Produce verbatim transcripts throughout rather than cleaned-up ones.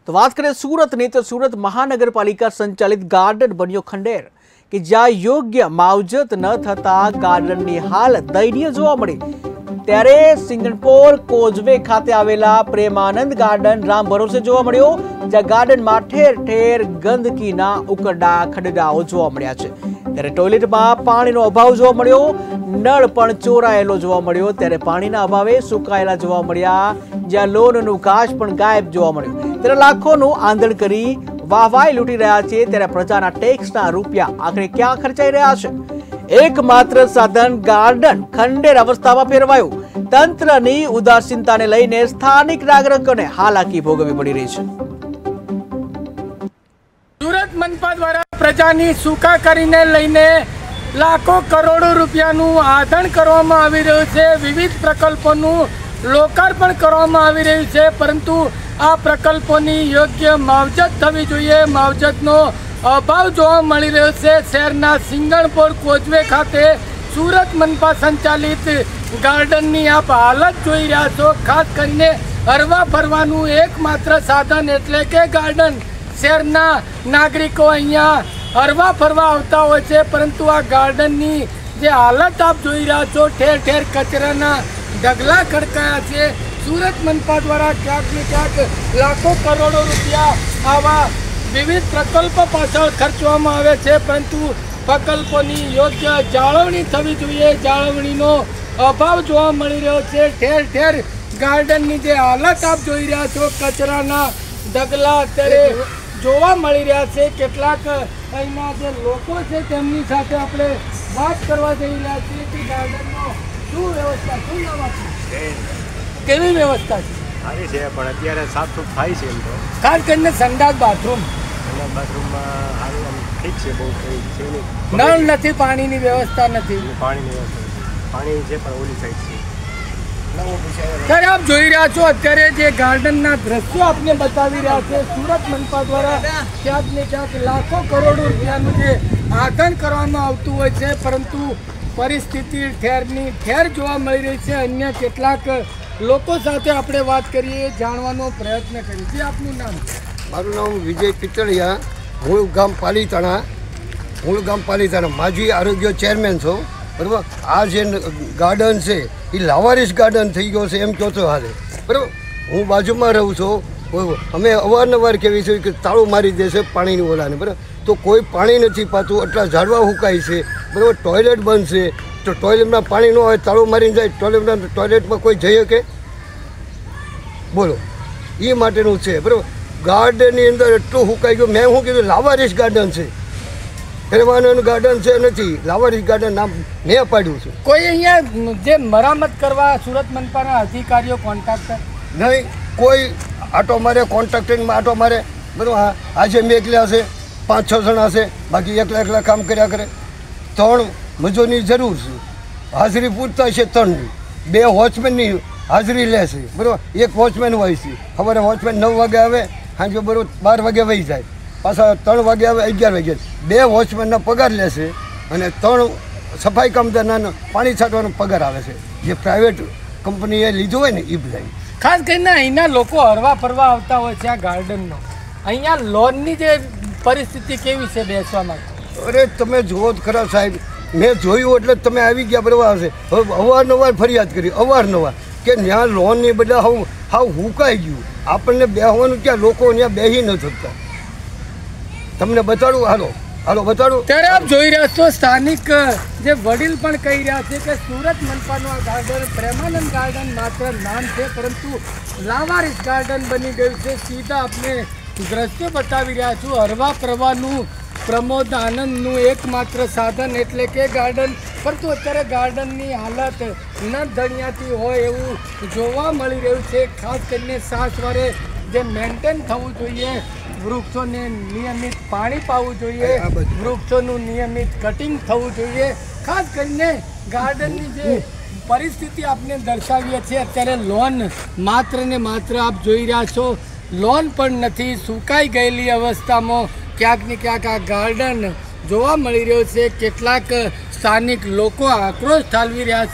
तो बात करें सूरत ने, तो सूरत महानगरपालिका संचालित गार्डन बन्यो खंडेर कि ज्यां योग्य मावजत न थता गार्डननी हालत दयनीय जोवा मळी। त्यारे सिंगणपोर कोजवे खाते आवेला प्रेमानंद गार्डन राम भरोसे जोवा मळ्यो, ज्यां गार्डनमां ठेर ठेर गंदकीना उकरडा खडडाओ जोवा मळ्या छे। त्यारे टॉयलेटमां पाણીનો અભાવ જોવા મળ્યો, નળ પણ ચોરાયેલો જોવા મળ્યો। ત્યારે પાણીના અભાવે સુકાયેલા જોવા મળ્યા, જ્યાં લોનનું ઘાસ પણ ગાયબ જોવા મળ્યું। ત્યારે લાખોનું આંધણ કરી વાહવાઈ લૂંટી રહ્યા છે, ત્યારે પ્રજાના ટેક્સના રૂપિયા આખરે ક્યાં ખર્ચાઈ રહ્યા છે? એકમાત્ર સાધન ગાર્ડન ખંડેર અવસ્થામાં ફેરવાયું। તંત્રની ઉદાસીનતાને લઈને સ્થાનિક નાગરિકોને હાલાકી ભોગવવી પડી રહી છે। सूरत मनपा द्वारा प्रजानी सुखाकारीने लईने लाखों करोड़ों रूपियाનું આધણ કરવામાં આવી રહ્યું છે। વિવિધ પ્રકલ્પોનું લોકાર્પણ કરવામાં આવી રહ્યું છે, પરંતુ આ પ્રકલ્પોની યોગ્ય માવજત થવી જોઈએ। માવજતનો અભાવ જોવા મળી રહ્યો છે। શહેરના સિંગણપોર કોજવે ખાતે સુરત મનપા સંચાલિત ગાર્ડનની આપ હાલત જોઈ રહ્યા છો। ખાસ કરીને હરવા ફરવાનું એકમાત્ર સાધન એટલે કે ગાર્ડન। શહેરના નાગરિકો અહીંયા હરવા ફરવા આવતા હોય છે, પરંતુ આ ગાર્ડનની જે હાલત આપ જોઈ રહ્યા છો, ઠેર ઠેર કચરાના ઢગલા ખડકાયા છે। સુરત મનપા દ્વારા ક્યાંક ને ક્યાંક લાખો કરોડો રૂપિયા આવા વિવિધ પ્રકલ્પો પાછળ ખર્ચવામાં આવે છે, પરંતુ પ્રકલ્પોની યોગ્ય જાળવણી થવી જોઈએ। જાળવણીનો અભાવ જોવા મળી રહ્યો છે। ઠેર ઠેર ગાર્ડનની જે હાલત આપ જોઈ રહ્યા છો, કચરાના ઢગલા અત્યારે જોવા મળી રહ્યા છે। કેટલાક અહીંના જે લોકો છે તેમની સાથે આપણે વાત કરવા જઈ રહ્યા છીએ કે ગાર્ડનનો શું વ્યવસ્થા, શું નવા છે, કેવી વ્યવસ્થા છે? સારી છે, પણ અત્યારે સાફસૂફ થાય છે। એમ તો ખાસ કરીને સંડાસ બાથરૂમ સંડાસ બાથરૂમમાં સારું આમ ઠીક છે, બહુ કંઈ છે નહીં। નળ નથી, પાણીની વ્યવસ્થા નથી, પાણીની વ્યવસ્થા પાણી છે પણ ઓલી સાઈડ છે। ત્યારે આપ જોઈ રહ્યા છો અત્યારે જે ગાર્ડનના દ્રશ્યો આપને બતાવી રહ્યા છે। સુરત મનપા દ્વારા ક્યાંક ને ક્યાંક લાખો કરોડો રૂપિયાનું જે આધણ કરવામાં આવતું હોય છે, પરંતુ પરિસ્થિતિ ઠેરની ઠેર જોવા મળી રહી છે। અન્ય કેટલાક લોકો સાથે આપણે વાત કરીએ, જાણવાનો પ્રયત્ન કરીએ। જે આપનું નામ? મારું નામ વિજય પિત્તળિયા, મૂળ ગામ પાલીતાણા, મૂળ ગામ પાલીતાણા, માજી આરોગ્ય ચેરમેન છું, બરાબર। આ જે ગાર્ડન છે એ લાવારીસ ગાર્ડન થઈ ગયો છે એમ કહો છો હાલે, બરાબર। હું બાજુમાં રહું છું, અમે અવારનવાર કહેવી છે કે તાળું મારી દેશે પાણીની ઓલાને, બરાબર। તો કોઈ પાણી નથી પાતું, આટલા ઝાડવા હુકાય છે, બરાબર। ટોયલેટ બંધ છે, તો ટોયલેટમાં પાણી ન હોય, તાળું મારીને જાય, ટોયલેટમાં ટોયલેટમાં કોઈ જઈ શકે? બોલો, એ માટેનું છે, બરાબર। ગાર્ડનની અંદર એટલું હુકાઈ ગયું। મેં શું કીધું, લાવારીસ ગાર્ડન છે, ફેરવાનું ગાર્ડન છે નથી, લાવારીસ ગાર્ડન નામ મેં પાડ્યું છે। કોઈ અહીંયા જે મરામત કરવા સુરત મનપાના અધિકારીઓ, કોન્ટ્રાક્ટર નહીં, કોઈ આટો મારે, કોન્ટ્રાક્ટરમાં આટો મારે, બરાબર। આજે મેં એકલા છે, પાંચ છ જણા છે, બાકી એકલા એકલા કામ કર્યા કરે। ત્રણ મજૂરની જરૂર છે, હાજરી પૂછતા છે ત્રણની, બે વોચમેનની હાજરી લે છે, બરાબર। એક વોચમેન હોય છે, સવારે વોચમેન નવ વાગે આવે, સાંજે બરાબર બાર વાગે વહી જાય, પાછા ત્રણ વાગે આવે, અગિયાર વાગે। બે વોચમેનના પગાર લેશે અને ત્રણ સફાઈ કામદારના પાણી છાંટવાનો પગાર આવે છે, જે પ્રાઇવેટ કંપનીએ લીધું હોય ને એ બધા। ખાસ કરીને અહીંના લોકો હરવા ફરવા આવતા હોય છે આ ગાર્ડનનો, અહીંયા લોનની જે પરિસ્થિતિ કેવી છે બેસવા માટે? અરે તમે જુઓ જ ખરા સાહેબ, મેં જોયું એટલે તમે આવી ગયા, બરાબર આવશે। હવે અવારનવાર ફરિયાદ કરી, અવારનવાર કે ત્યાં લોનની બધા હાવ હાવ હુકાઈ ગયું, આપણને બેસવાનું ક્યાં, લોકો ત્યાં બેસી ન શકતા। તમને બતાડું, હાલો હાલો બતાડું। ત્યારે આપ જોઈ રહ્યા છો સ્થાનિક જે વડીલ પણ કહી રહ્યા છે કે સુરત મનપાનું આ ગાર્ડન પ્રેમાનંદ ગાર્ડન માત્ર નામ છે, પરંતુ લાવારીસ ગાર્ડન બની ગયું છે। સીધા આપને દ્રશ્યો બતાવી રહ્યા છું। હરવા ફરવાનું, પ્રમોદ આનંદનું એકમાત્ર સાધન એટલે કે ગાર્ડન, પરંતુ અત્યારે ગાર્ડનની હાલત ન ધણિયાતી હોય એવું જોવા મળી રહ્યું છે। ખાસ કરીને સાસવારે જે મેન્ટેન થવું જોઈએ, વૃક્ષોને નિયમિત પાણી પાવું જોઈએ, વૃક્ષોનું નિયમિત કટિંગ થવું જોઈએ। ખાસ કરીને ગાર્ડનની જે પરિસ્થિતિ આપને દર્શાવીએ છીએ અત્યારે, લોન માત્ર ને માત્ર આપ જોઈ રહ્યા છો, લોન પણ નથી, સુકાઈ ગયેલી અવસ્થામાં ક્યાંક ને ક્યાંક આ ગાર્ડન જોવા મળી રહ્યો છે। કેટલાક સ્થાનિક લોકો આક્રોશ ઠાલવી રહ્યા છે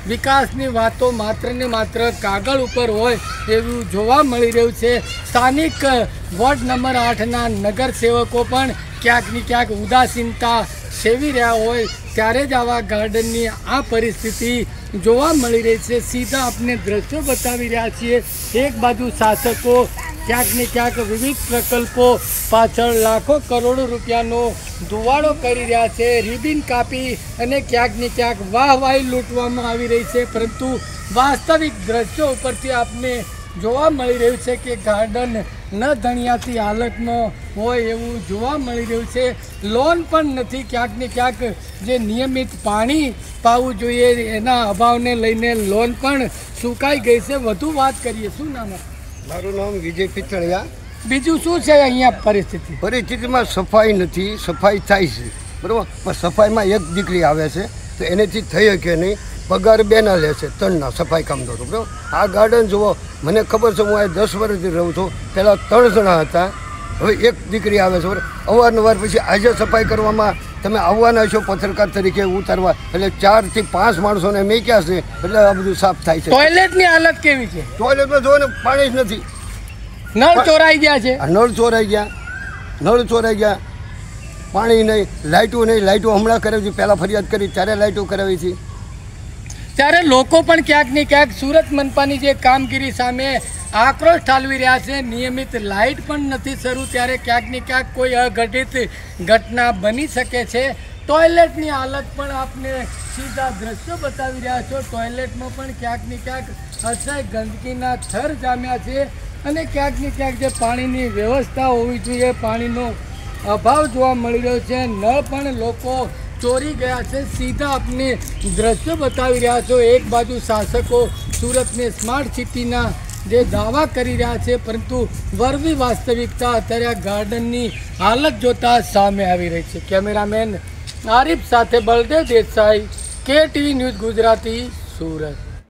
વિકાસની વાતો માત્ર ને માત્ર કાગળ ઉપર હોય એવું જોવા મળી રહ્યું છે. સ્થાનિક વોર્ડ નંબર આઠના નગરસેવકો પણ ક્યાંક ને ક્યાંક ઉદાસીનતા સેવી રહ્યા હોય ત્યારે જ આવા ગાર્ડનની આ પરિસ્થિતિ જોવા મળી રહી છે. સીધા આપણે દ્રશ્યો બતાવી રહ્યા છીએ. એક બાજુ શાસકો ક્યાંક ને ક્યાંક વિવિધ પ્રકલ્પો પાછળ લાખો કરોડો રૂપિયાનો ધુવાડો કરી રહ્યા છે, રિબિન કાપી અને ક્યાંક ને ક્યાંક વાહવાહી લૂંટવામાં આવી રહી છે. પરંતુ વાસ્તવિક દ્રશ્યો ઉપરથી આપને જોવા મળી રહ્યું છે કે ગાર્ડન ન ધણિયાતી હાલતમાં હોય એવું જોવા મળી રહ્યું છે. લોન પણ નથી. ક્યાંક ને ક્યાંક જે નિયમિત પાણી પાવું જોઈએ એના અભાવને લઈને લોન પણ સુકાઈ ગઈ છે. વધુ વાત કરીએ, શું નામ? મારું નામ વિજય પિત્તળિયા. બીજું શું છે અહીંયા પરિસ્થિતિ? પરિસ્થિતિમાં સફાઈ નથી. સફાઈ થાય છે બરાબર, પણ સફાઈમાં એક દીકરી આવે છે તો એનેથી થઈ શકે નહીં. પગાર બેના લે છે ત્રણના સફાઈ કામદારો બરાબર. આ ગાર્ડન જુઓ, મને ખબર છે, હું આ દસ વર્ષથી રહું છું. પહેલાં ત્રણ જણા હતા, હવે એક દીકરી આવે છે. અવારનવાર પછી આજે સફાઈ કરવામાં તમે આવવાના છો પત્રકાર તરીકે ઉતારવા, એટલે ચારથી પાંચ માણસોને મેક્યા છે એટલે આ બધું સાફ થાય છે. ટોયલેટની હાલત કેવી છે? ટોયલેટમાં જુઓ ને, પાણી જ નથી. નળ ચોરાઈ ગયા છે. નળ ચોરાઈ ગયા, નળ ચોરાઈ ગયા, પાણી નહીં, લાઇટો નહીં. લાઇટો હમણાં કરાવી છે, પહેલાં ફરિયાદ કરી ત્યારે લાઇટો કરાવી છે. ત્યારે લોકો પણ ક્યાંક ને ક્યાંક સુરત મનપાની જે કામગીરી સામે આક્રોશ ઠાલવી રહ્યા છે. નિયમિત લાઇટ પણ નથી શરૂ, ત્યારે ક્યાંક ને ક્યાંક કોઈ અઘટિત ઘટના બની શકે છે. ટોયલેટની હાલત પણ આપને સીધા દ્રશ્યો બતાવી રહ્યા છો. ટોયલેટમાં પણ ક્યાંક ને ક્યાંક અસહ્ય ગંદકીના થર જામ્યા છે અને ક્યાંક ને ક્યાંક જે પાણીની વ્યવસ્થા હોવી જોઈએ, પાણીનો અભાવ જોવા મળી રહ્યો છે. નળ પણ લોકો ચોરી ગયા છે. સીધા આપને દ્રશ્યો બતાવી રહ્યા છો. એક બાજુ શાસકો સુરતને સ્માર્ટ સિટીના જે દાવા કરી રહ્યા છે, પરંતુ વરવી વાસ્તવિકતા અત્યારે આ ગાર્ડનની હાલત જોતા સામે આવી રહી છે. કેમેરામેન આરિફ સાથે બલદેવ દેસાઈ, કે ટીવી ન્યૂઝ ગુજરાતી, સુરત.